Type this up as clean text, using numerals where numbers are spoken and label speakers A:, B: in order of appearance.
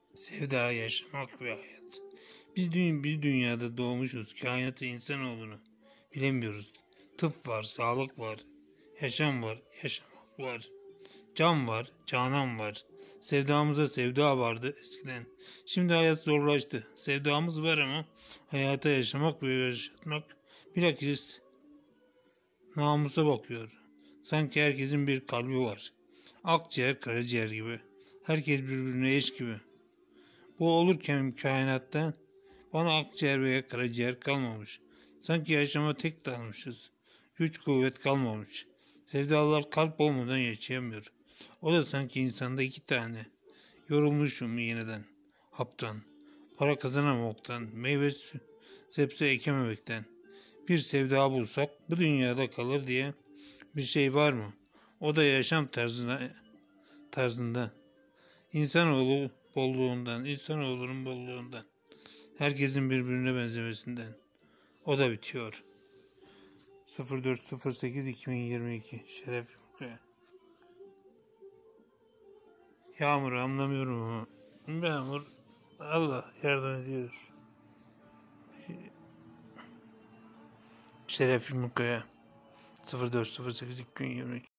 A: Sevda, yaşamak ve hayat. Biz bir dünyada doğmuşuz. Kainatı, insanoğlunu bilemiyoruz. Tıp var, sağlık var, yaşam var, yaşamak var. Can var, canan var. Sevdamıza sevda vardı eskiden. Şimdi hayat zorlaştı. Sevdamız var ama hayata yaşamak ve yaşatmak bilakis namusa bakıyor. Sanki herkesin bir kalbi var. Akciğer, karaciğer gibi. Herkes birbirine eş gibi. Bu olurken kainatta bana akciğer veya karaciğer kalmamış. Sanki yaşama tek dalmışız. Güç kuvvet kalmamış. Sevdalılar kalp olmadan yaşayamıyor. O da sanki insanda iki tane. Yorulmuşum yeniden. Haptan. Para kazanamaktan. Meyve sebze ekememekten. Bir sevda bulsak bu dünyada kalır diye bir şey var mı? O da yaşam tarzında. İnsanoğlunun bolluğundan. Herkesin birbirine benzemesinden. O da bitiyor. 04.08.2022 Şeref Yumkaya. Yağmur anlamıyorum ama. Yağmur Allah yardım ediyor. Şeref Yumkaya. 04.08.2022